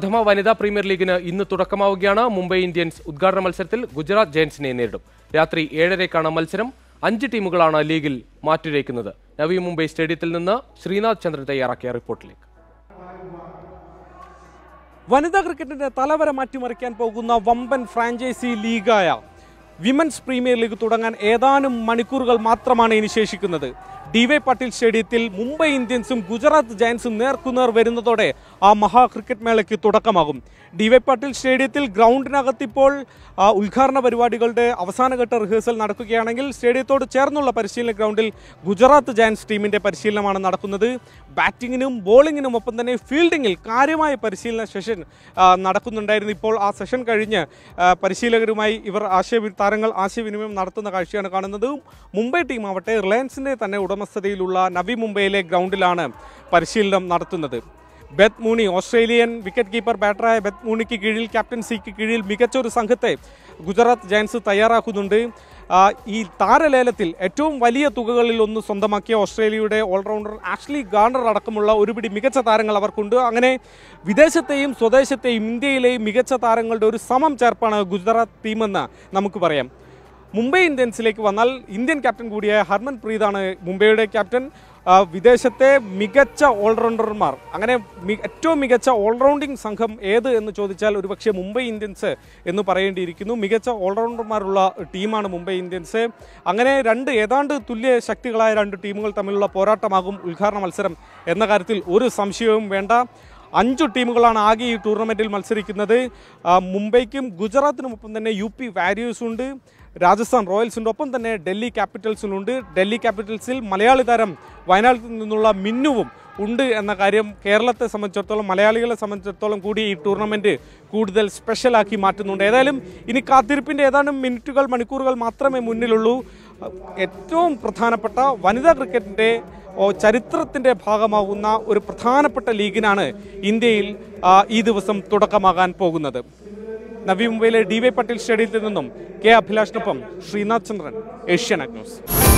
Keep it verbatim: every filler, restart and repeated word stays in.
പ്രഥമ വനിതാ പ്രീമിയർ ലീഗിന് ഇന്ന് തുടക്കമാവുകയാണ്. മുംബൈ ഇന്ത്യൻസ് ഉദ്ഘാടന മത്സരത്തിൽ ഗുജറാത്ത് ജയൻസിനെ നേരിടും. രാത്രി ഏഴരയ്ക്കാണ് മത്സരം. അഞ്ച് ടീമുകളാണ് ലീഗിൽ മാറ്റുരയ്ക്കുന്നത്. നവി മുംബൈ സ്റ്റേഡിയത്തിൽ നിന്ന് ശ്രീനാഥ് ചന്ദ്രൻ തയ്യാറാക്കിയ റിപ്പോർട്ടിലേക്ക്. വനിതാ ക്രിക്കറ്റിന്റെ തലവര മാറ്റിമറിക്കാൻ പോകുന്ന വമ്പൻ ഫ്രാഞ്ചൈസി ലീഗായ വിമൻസ് പ്രീമിയർ ലീഗ് തുടങ്ങാൻ ഏതാനും മണിക്കൂറുകൾ മാത്രമാണ് ഇനി ശേഷിക്കുന്നത്. ഡി വൈ പാട്ടീൽ സ്റ്റേഡിയത്തിൽ മുംബൈ ഇന്ത്യൻസും ഗുജറാത്ത് ജയൻസും നേർക്കുനേർ വരുന്നതോടെ ആ മഹാ ക്രിക്കറ്റ് മേളയ്ക്ക് തുടക്കമാകും. ഡി വൈ പാട്ടീൽ സ്റ്റേഡിയത്തിൽ ഗ്രൗണ്ടിനകത്തിപ്പോൾ ഉദ്ഘാടന പരിപാടികളുടെ അവസാനഘട്ട റിഹേഴ്സൽ നടക്കുകയാണെങ്കിൽ സ്റ്റേഡിയത്തോട് ചേർന്നുള്ള പരിശീലന ഗ്രൗണ്ടിൽ ഗുജറാത്ത് ജയൻസ് ടീമിൻ്റെ പരിശീലനമാണ് നടക്കുന്നത്. ബാറ്റിങ്ങിനും ബോളിങ്ങിനും ഒപ്പം തന്നെ ഫീൽഡിങ്ങിൽ കാര്യമായ പരിശീലന സെഷൻ നടക്കുന്നുണ്ടായിരുന്നു. ഇപ്പോൾ ആ സെഷൻ കഴിഞ്ഞ് പരിശീലകരുമായി ഇവർ ആശയ താരങ്ങൾ ആശയവിനിമയം നടത്തുന്ന കാഴ്ചയാണ് കാണുന്നത്. മുംബൈ ടീമാവട്ടെ റിലയൻസിൻ്റെ തന്നെ ഉടമസ്ഥതയിലുള്ള നവി മുംബൈയിലെ ഗ്രൗണ്ടിലാണ് പരിശീലനം നടത്തുന്നത്. Beth Mooney, Australian wicket keeper ബാറ്ററായ ബെത്ത് മൂണിക്ക് കീഴിൽ ക്യാപ്റ്റൻസിക്ക് കീഴിൽ മികച്ച ഒരു സംഘത്തെ ഗുജറാത്ത് ജയൻസ് തയ്യാറാക്കുന്നുണ്ട്. ഈ താരലേലത്തിൽ ഏറ്റവും വലിയ തുകകളിൽ ഒന്ന് സ്വന്തമാക്കിയ ഓസ്ട്രേലിയയുടെ ഓൾറൗണ്ടർ ആഷ്ലി ഗാർണർ അടക്കമുള്ള ഒരുപിടി മികച്ച താരങ്ങൾ അവർക്കുണ്ട്. അങ്ങനെ വിദേശത്തെയും സ്വദേശത്തെയും ഇന്ത്യയിലെയും മികച്ച താരങ്ങളുടെ ഒരു സമം ചേർപ്പാണ് ഗുജറാത്ത് ടീമെന്ന് നമുക്ക് പറയാം. മുംബൈ ഇന്ത്യൻസിലേക്ക് വന്നാൽ ഇന്ത്യൻ ക്യാപ്റ്റൻ കൂടിയായ ഹർമൻ പ്രീതാണ് മുംബൈയുടെ ക്യാപ്റ്റൻ. വിദേശത്തെ മികച്ച ഓൾറൗണ്ടർമാർ, അങ്ങനെ ഏറ്റവും മികച്ച ഓൾറൗണ്ടിങ് സംഘം ഏത് എന്ന് ചോദിച്ചാൽ ഒരുപക്ഷെ മുംബൈ ഇന്ത്യൻസ് എന്ന് പറയേണ്ടിയിരിക്കുന്നു. മികച്ച ഓൾറൗണ്ടർമാരുള്ള ടീമാണ് മുംബൈ ഇന്ത്യൻസ്. അങ്ങനെ രണ്ട് ഏതാണ്ട് തുല്യ ശക്തികളായ രണ്ട് ടീമുകൾ തമ്മിലുള്ള പോരാട്ടമാകും ഉദ്ഘാടന മത്സരം എന്ന കാര്യത്തിൽ ഒരു സംശയവും വേണ്ട. അഞ്ചു ടീമുകളാണ് ആകെ ഈ ടൂർണമെൻറ്റിൽ മത്സരിക്കുന്നത്. മുംബൈക്കും ഗുജറാത്തിനുമൊപ്പം തന്നെ യു പി വാരിയേഴ്സുണ്ട്, രാജസ്ഥാൻ റോയൽസിൻ്റെ ഒപ്പം തന്നെ ഡൽഹി ക്യാപിറ്റൽസിനുണ്ട്. ഡൽഹി ക്യാപിറ്റൽസിൽ മലയാളി താരം വയനാട്ടിൽ നിന്നുള്ള മിന്നുവും ഉണ്ട് എന്ന കാര്യം കേരളത്തെ സംബന്ധിച്ചിടത്തോളം, മലയാളികളെ സംബന്ധിച്ചിടത്തോളം കൂടി ഈ ടൂർണമെൻറ്റ് കൂടുതൽ സ്പെഷ്യലാക്കി മാറ്റുന്നുണ്ട്. ഏതായാലും ഇനി കാത്തിരിപ്പിൻ്റെ ഏതാനും മിനിറ്റുകൾ മണിക്കൂറുകൾ മാത്രമേ മുന്നിലുള്ളൂ. ഏറ്റവും പ്രധാനപ്പെട്ട വനിതാ ക്രിക്കറ്റിൻ്റെ ചരിത്രത്തിൻ്റെ ഭാഗമാകുന്ന ഒരു പ്രധാനപ്പെട്ട ലീഗിനാണ് ഇന്ത്യയിൽ ഈ ദിവസം തുടക്കമാകാൻ പോകുന്നത്. നവി മുംബൈയിലെ ഡി വൈ പാട്ടീൽ സ്റ്റേഡിയത്തിൽ നിന്നും കെ അഭിലാഷിനൊപ്പം ശ്രീനാഥ് ചന്ദ്രൻ, ഏഷ്യാനെറ്റ് ന്യൂസ്.